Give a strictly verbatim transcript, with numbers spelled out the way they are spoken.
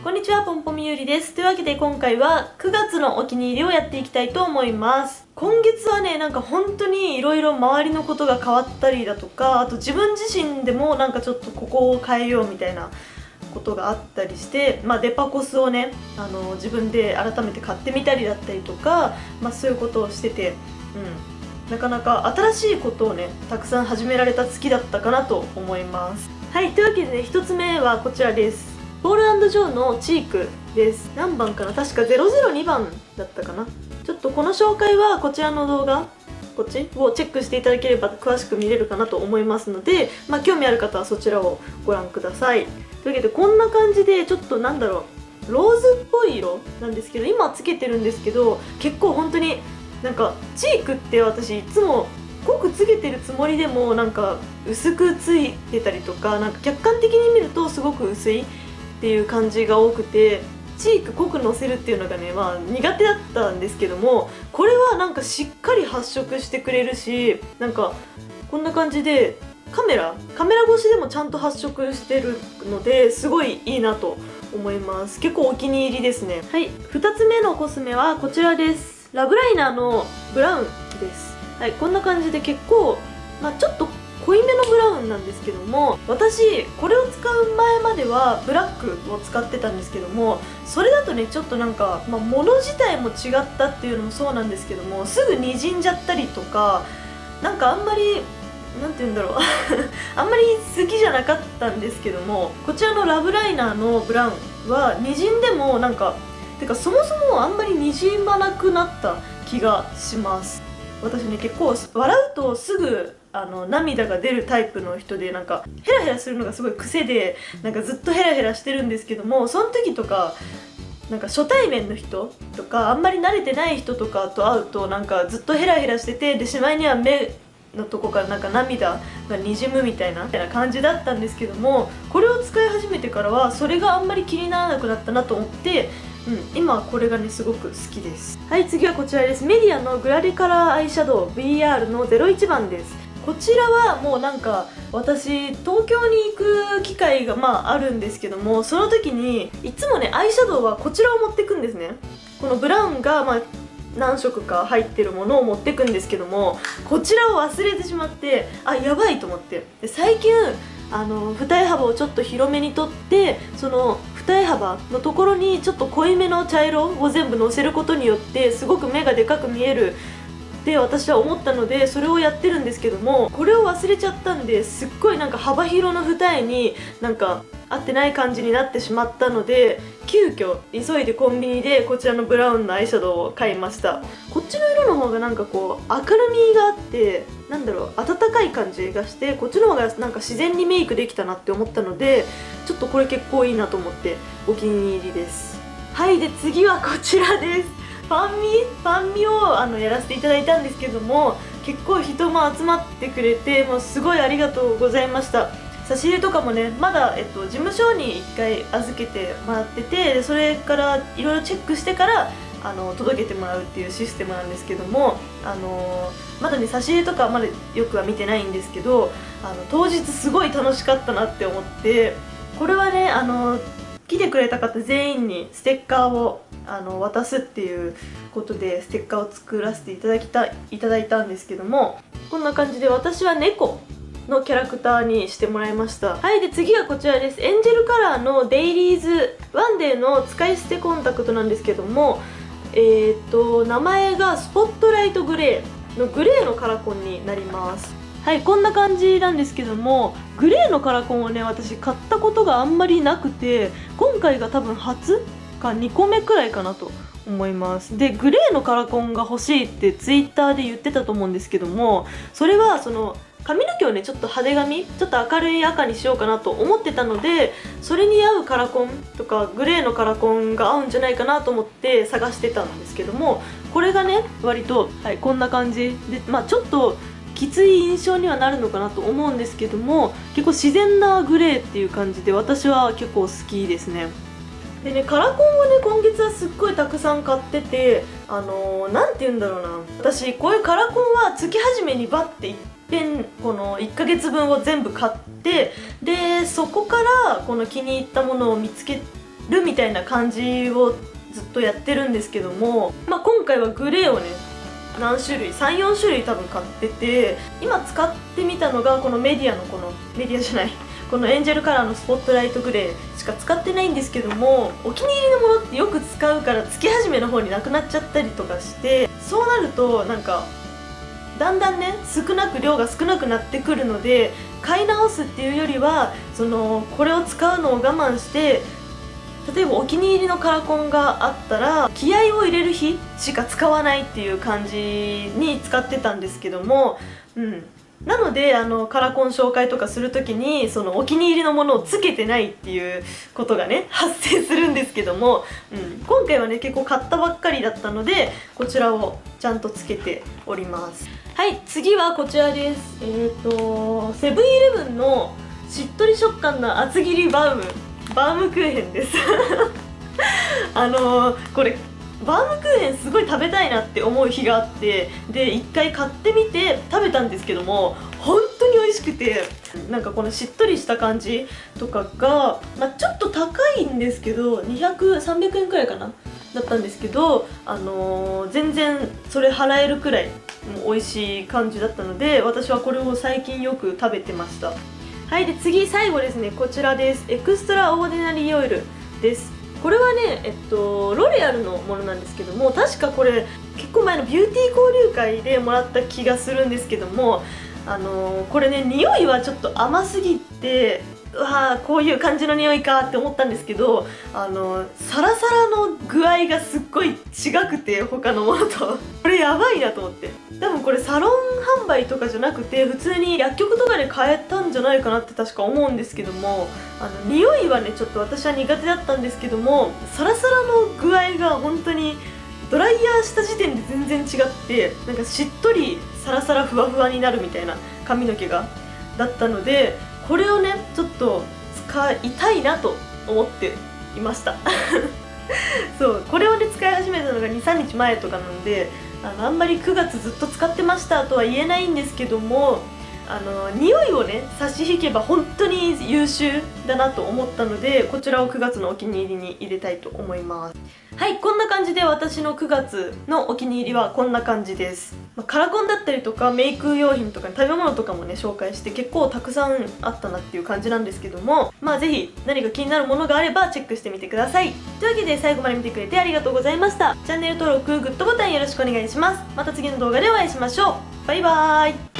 こんにちは、ポンポミゆりです。というわけで今回はくがつのお気に入りをやっていきたいと思います。今月はね、なんか本当にいろいろ周りのことが変わったりだとか、あと自分自身でもなんかちょっとここを変えようみたいなことがあったりして、まあ、デパコスをねあの自分で改めて買ってみたりだったりとか、まあ、そういうことをしてて、うん、なかなか新しいことをねたくさん始められた月だったかなと思います。はい、というわけでね、ひとつめはこちらです。ポール&ジョーのチークです。何番かな、確かゼロゼロにばんだったかな。ちょっとこの紹介はこちらの動画こっちをチェックしていただければ詳しく見れるかなと思いますので、まあ、興味ある方はそちらをご覧ください。というわけでこんな感じでちょっとなんだろう、ローズっぽい色なんですけど、今つけてるんですけど、結構本当になんかチークって私いつも濃くつけてるつもりでもなんか薄くついてたりとか、なんか客観的に見るとすごく薄いっていう感じが多くて、チーク濃くのせるっていうのがね、まあ苦手だったんですけども、これはなんかしっかり発色してくれるし、なんかこんな感じでカメラカメラ越しでもちゃんと発色してるのですごいいいなと思います。結構お気に入りですね。はい、ふたつめのコスメはこちらです。ラブライナーのブラウンです。はい、こんな感じで結構、まあ、ちょっと濃いめのブラウンなんですけども、私これを使う前まではブラックを使ってたんですけども、それだとねちょっとなんか、まあ、物自体も違ったっていうのもそうなんですけども、すぐにじんじゃったりとか、なんかあんまりなんて言うんだろうあんまり好きじゃなかったんですけども、こちらのラブライナーのブラウンはにじんでもなんかてかそもそもあんまりにじまなくなった気がします。私ね結構笑うとすぐあの涙が出るタイプの人で、なんかヘラヘラするのがすごい癖で、なんかずっとヘラヘラしてるんですけども、その時とかなんか初対面の人とかあんまり慣れてない人とかと会うとなんかずっとヘラヘラしてて、でしまいには目のとこからなんか涙がにじむみたいなみたいな感じだったんですけども、これを使い始めてからはそれがあんまり気にならなくなったなと思って、うん、今はこれがねすごく好きです。はい、次はこちらです。メディアのグラデカラーアイシャドウ ブイアール のゼロいちばんです。こちらはもうなんか私東京に行く機会がまああるんですけども、その時にいつもねアイシャドウはこちらを持ってくんですね。このブラウンがまあ何色か入ってるものを持ってくんですけども、こちらを忘れてしまって、あ、やばいと思って、で最近あの二重幅をちょっと広めにとって、その二重幅のところにちょっと濃いめの茶色を全部のせることによってすごく目がでかく見えるって私は思ったので、それをやってるんですけども、これを忘れちゃったんで、すっごいなんか幅広の二重になんか合ってない感じになってしまったので、急遽急いでコンビニでこちらのブラウンのアイシャドウを買いました。こっちの色の方がなんかこう明るみがあって、なんだろう、温かい感じがして、こっちの方がなんか自然にメイクできたなって思ったので、ちょっとこれ結構いいなと思ってお気に入りです。はい、で次はこちらです。ファンミファンミをあのやらせていただいたんですけども、結構人も集まってくれて、もうすごいありがとうございました。差し入れとかもね、まだ、えっと、事務所にいっかい預けてもらってて、でそれからいろいろチェックしてからあの届けてもらうっていうシステムなんですけども、あのー、まだね差し入れとかまだよくは見てないんですけど、あの当日すごい楽しかったなって思って、これはねあの来てくれた方全員にステッカーをあの渡すっていうことでステッカーを作らせていただきたいただいたんですけども、こんな感じで私は猫のキャラクターにしてもらいました。はい、で次はこちらです。エンジェルカラーのデイリーズワンデーの使い捨てコンタクトなんですけども、えー、っと名前がスポットライトグレーのグレーのカラコンになります。はい、こんな感じなんですけども、グレーのカラコンをね私買ったことがあんまりなくて、今回が多分初かにこめくらいかなと思います。でグレーのカラコンが欲しいってツイッターで言ってたと思うんですけども、それはその髪の毛をねちょっと派手髪、ちょっと明るい赤にしようかなと思ってたので、それに合うカラコンとかグレーのカラコンが合うんじゃないかなと思って探してたんですけども、これがね割と、はい、こんな感じで、まあちょっときつい印象にはなるのかなと思うんですけども、結構自然なグレーっていう感じで私は結構好きですね。でね、カラコンをね今月はすっごいたくさん買ってて、あのー、なんて言うんだろうな、私こういうカラコンは月始めにバッていっぺんこのいっかげつぶんを全部買って、でそこからこの気に入ったものを見つけるみたいな感じをずっとやってるんですけども、まあ、今回はグレーをね何種類さん、よん種類多分買ってて、今使ってみたのがこのメディアのこのメディアじゃないこのエンジェルカラーのスポットライトグレーしか使ってないんですけども、お気に入りのものってよく使うから月始めの方になくなっちゃったりとかして、そうなるとなんかだんだんね少なく量が少なくなってくるので、買い直すっていうよりはそのこれを使うのを我慢して、例えばお気に入りのカラコンがあったら気合を入れる日しか使わないっていう感じに使ってたんですけども、うんなのであのカラコン紹介とかする時にそのお気に入りのものをつけてないっていうことがね発生するんですけども、うん、今回はね結構買ったばっかりだったのでこちらをちゃんとつけております。はい、次はこちらです。えっとセブンイレブンのしっとり食感の厚切りバウムバウムクーヘンですあのー、これバウムクーヘンすごい食べたいなって思う日があって、で一回買ってみて食べたんですけども本当に美味しくて、なんかこのしっとりした感じとかが、まあ、ちょっと高いんですけどにひゃく、さんびゃくえんくらいかなだったんですけど、あのー、全然それ払えるくらいもう美味しい感じだったので、私はこれを最近よく食べてました。はい、で次最後ですね、こちらです。エクストラオーディナリーオイルです。これはね、えっと、ロレアルのものなんですけども、確かこれ結構前のビューティー交流会でもらった気がするんですけども、あのー、これね匂いはちょっと甘すぎて、うわーこういう感じの匂いかって思ったんですけど、あのー、サラサラの具合がすっごい違くて他のものとこれやばいなと思って、多分これサロン販売とかじゃなくて普通に薬局とかで買えたんじゃないかなって確か思うんですけども、あの匂いはねちょっと私は苦手だったんですけども、サラサラの具合が本当にドライヤーした時点で全然違って、なんかしっとりサラサラふわふわになるみたいな髪の毛がだったので、これをねちょっと使いたいなと思っていましたそうこれをね使い始めたのがに、さんにちまえとかなんで、あのあんまりくがつずっと使ってましたとは言えないんですけども、あの匂いをね差し引けば本当に優秀だなと思ったので、こちらをくがつのお気に入りに入れたいと思います。はい、こんな感じで私のくがつのお気に入りはこんな感じです。まあ、カラコンだったりとかメイク用品とか食べ物とかもね紹介して結構たくさんあったなっていう感じなんですけども、まあぜひ何か気になるものがあればチェックしてみてください。というわけで最後まで見てくれてありがとうございました。チャンネル登録、グッドボタンよろしくお願いします。また次の動画でお会いしましょう。バイバーイ。